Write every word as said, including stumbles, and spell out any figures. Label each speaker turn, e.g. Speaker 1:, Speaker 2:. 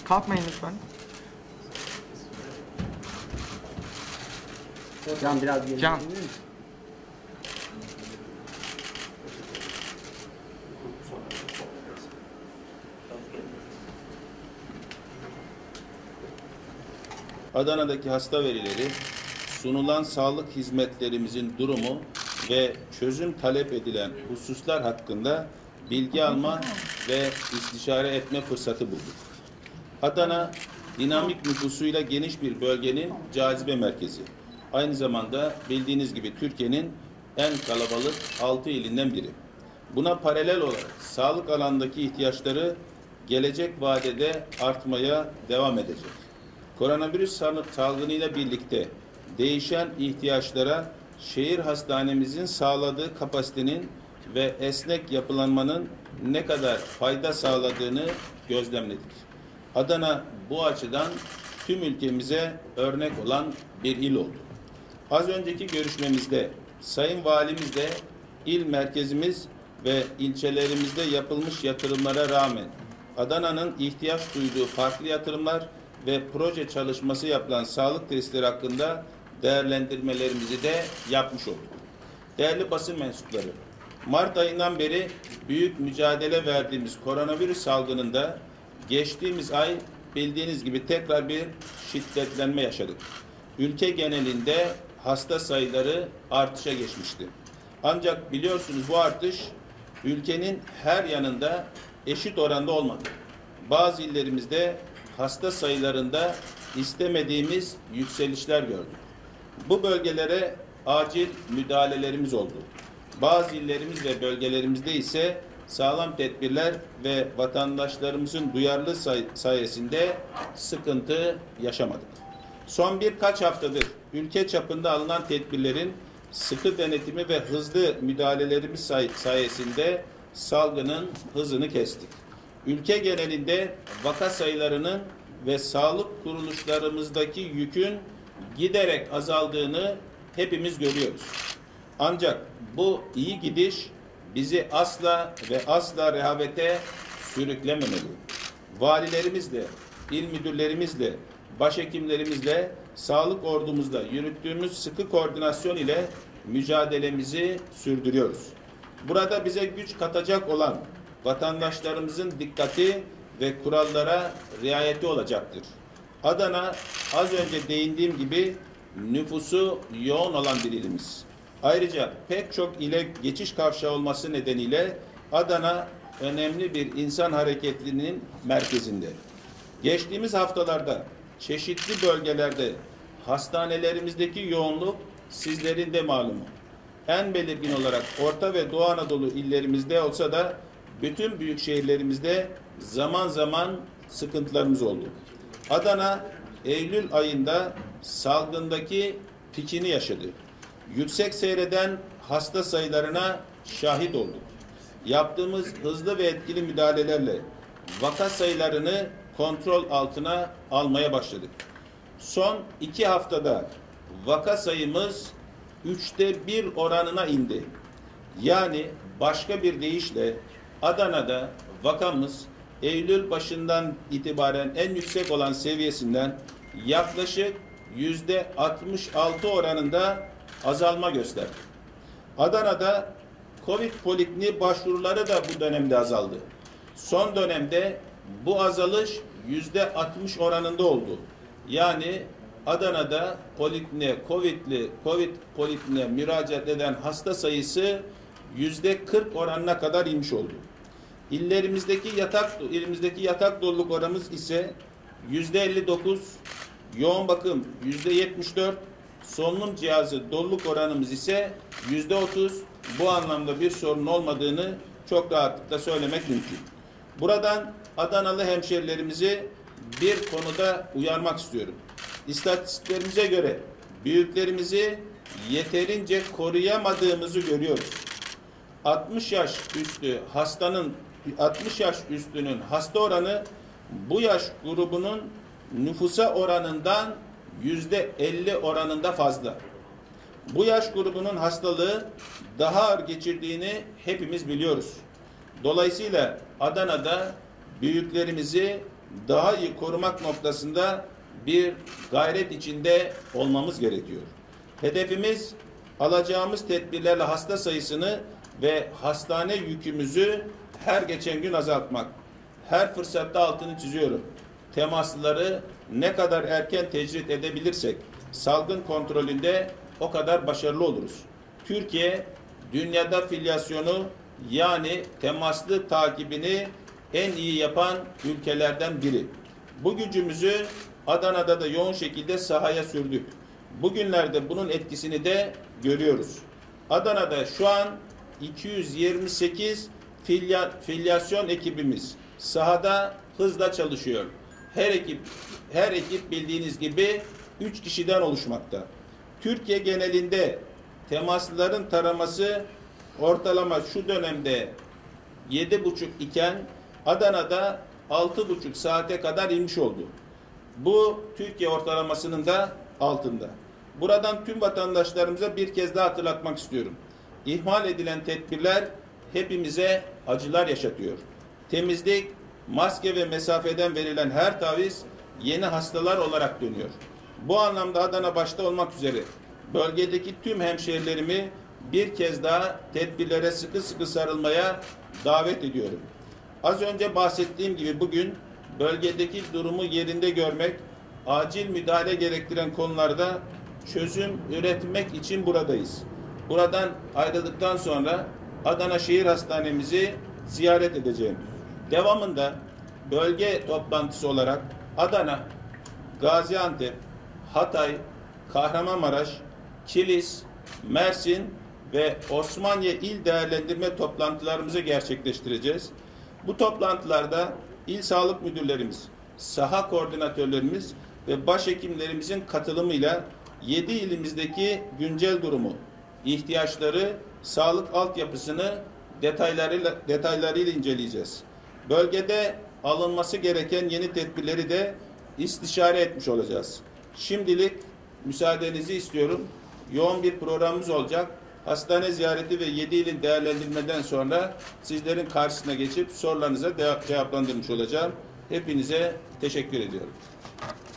Speaker 1: Kalkmayın lütfen.
Speaker 2: Can biraz geri
Speaker 1: Can.
Speaker 2: gelebilir misin?
Speaker 3: Adana'daki hasta verileri, sunulan sağlık hizmetlerimizin durumu ve çözüm talep edilen hususlar hakkında bilgi alma ve istişare etme fırsatı bulduk. Adana, dinamik nüfusuyla geniş bir bölgenin cazibe merkezi. Aynı zamanda bildiğiniz gibi Türkiye'nin en kalabalık altı ilinden biri. Buna paralel olarak sağlık alanındaki ihtiyaçları gelecek vadede artmaya devam edecek. Koronavirüs salgınıyla birlikte değişen ihtiyaçlara şehir hastanemizin sağladığı kapasitenin ve esnek yapılanmanın ne kadar fayda sağladığını gözlemledik. Adana bu açıdan tüm ülkemize örnek olan bir il oldu. Az önceki görüşmemizde Sayın Valimiz de il merkezimiz ve ilçelerimizde yapılmış yatırımlara rağmen Adana'nın ihtiyaç duyduğu farklı yatırımlar ve proje çalışması yapılan sağlık testleri hakkında değerlendirmelerimizi de yapmış olduk. Değerli basın mensupları, Mart ayından beri büyük mücadele verdiğimiz koronavirüs salgınında geçtiğimiz ay bildiğiniz gibi tekrar bir şiddetlenme yaşadık. Ülke genelinde hasta sayıları artışa geçmişti. Ancak biliyorsunuz bu artış ülkenin her yanında eşit oranda olmadı. Bazı illerimizde hasta sayılarında istemediğimiz yükselişler gördük. Bu bölgelere acil müdahalelerimiz oldu. Bazı illerimiz ve bölgelerimizde ise sağlam tedbirler ve vatandaşlarımızın duyarlı say sayesinde sıkıntı yaşamadık. Son birkaç haftadır ülke çapında alınan tedbirlerin sıkı denetimi ve hızlı müdahalelerimiz say sayesinde salgının hızını kestik. Ülke genelinde vaka sayılarının ve sağlık kuruluşlarımızdaki yükün giderek azaldığını hepimiz görüyoruz. Ancak bu iyi gidiş bizi asla ve asla rehavete sürüklememeli. Valilerimizle, il müdürlerimizle, başhekimlerimizle, sağlık ordumuzla yürüttüğümüz sıkı koordinasyon ile mücadelemizi sürdürüyoruz. Burada bize güç katacak olan vatandaşlarımızın dikkati ve kurallara riayeti olacaktır. Adana az önce değindiğim gibi nüfusu yoğun olan bir ilimiz. Ayrıca pek çok ile geçiş kavşağı olması nedeniyle Adana önemli bir insan hareketliliğinin merkezinde. Geçtiğimiz haftalarda çeşitli bölgelerde hastanelerimizdeki yoğunluk sizlerin de malumu. En belirgin olarak Orta ve Doğu Anadolu illerimizde olsa da bütün büyük şehirlerimizde zaman zaman sıkıntılarımız oldu. Adana Eylül ayında salgındaki pikini yaşadı. Yüksek seyreden hasta sayılarına şahit olduk. Yaptığımız hızlı ve etkili müdahalelerle vaka sayılarını kontrol altına almaya başladık. Son iki haftada vaka sayımız üçte bir oranına indi. Yani başka bir deyişle Adana'da vakamız Eylül başından itibaren en yüksek olan seviyesinden yaklaşık yüzde altmış altı oranında azalma gösterdi. Adana'da Covid polikliniği başvuruları da bu dönemde azaldı. Son dönemde bu azalış yüzde altmış oranında oldu. Yani Adana'da polikliniğe, Covid'li, Covid polikliniğe müracaat eden hasta sayısı yüzde kırk oranına kadar inmiş oldu. İllerimizdeki yatak, ilimizdeki yatak doluluk oranımız ise yüzde elli dokuz, yoğun bakım yüzde yetmiş dört, solunum cihazı doluluk oranımız ise yüzde otuz. Bu anlamda bir sorun olmadığını çok rahatlıkla söylemek mümkün. Buradan Adanalı hemşerilerimizi bir konuda uyarmak istiyorum. İstatistiklerimize göre büyüklerimizi yeterince koruyamadığımızı görüyoruz. altmış yaş üstü hastanın altmış yaş üstünün hasta oranı bu yaş grubunun nüfusa oranından yüzde elli oranında fazla. Bu yaş grubunun hastalığı daha ağır geçirdiğini hepimiz biliyoruz. Dolayısıyla Adana'da büyüklerimizi daha iyi korumak noktasında bir gayret içinde olmamız gerekiyor. Hedefimiz alacağımız tedbirlerle hasta sayısını ve hastane yükümüzü her geçen gün azaltmak. Her fırsatta altını çiziyorum. Temaslıları ne kadar erken tecrit edebilirsek salgın kontrolünde o kadar başarılı oluruz. Türkiye dünyada filyasyonu yani temaslı takibini en iyi yapan ülkelerden biri. Bu gücümüzü Adana'da da yoğun şekilde sahaya sürdük. Bugünlerde bunun etkisini de görüyoruz. Adana'da şu an iki yüz yirmi sekiz filya, filyasyon ekibimiz sahada hızla çalışıyor. Her ekip her ekip bildiğiniz gibi üç kişiden oluşmakta. Türkiye genelinde temaslıların taraması ortalama şu dönemde yedi buçuk iken Adana'da altı buçuk saate kadar inmiş oldu. Bu Türkiye ortalamasının da altında. Buradan tüm vatandaşlarımıza bir kez daha hatırlatmak istiyorum. İhmal edilen tedbirler hepimize acılar yaşatıyor. Temizlik, maske ve mesafeden verilen her taviz yeni hastalar olarak dönüyor. Bu anlamda Adana başta olmak üzere bölgedeki tüm hemşehrilerimi bir kez daha tedbirlere sıkı sıkı sarılmaya davet ediyorum. Az önce bahsettiğim gibi bugün bölgedeki durumu yerinde görmek, acil müdahale gerektiren konularda çözüm üretmek için buradayız. Buradan ayrıldıktan sonra Adana Şehir Hastanemizi ziyaret edeceğim. Devamında bölge toplantısı olarak Adana, Gaziantep, Hatay, Kahramanmaraş, Kilis, Mersin ve Osmaniye il değerlendirme toplantılarımızı gerçekleştireceğiz. Bu toplantılarda il sağlık müdürlerimiz, saha koordinatörlerimiz ve başhekimlerimizin katılımıyla yedi ilimizdeki güncel durumu, ihtiyaçları, sağlık altyapısını detaylarıyla, detaylarıyla inceleyeceğiz. Bölgede alınması gereken yeni tedbirleri de istişare etmiş olacağız. Şimdilik müsaadenizi istiyorum. Yoğun bir programımız olacak. Hastane ziyareti ve yedi ilin değerlendirmeden sonra sizlerin karşısına geçip sorularınıza cevaplandırmış olacağım. Hepinize teşekkür ediyorum.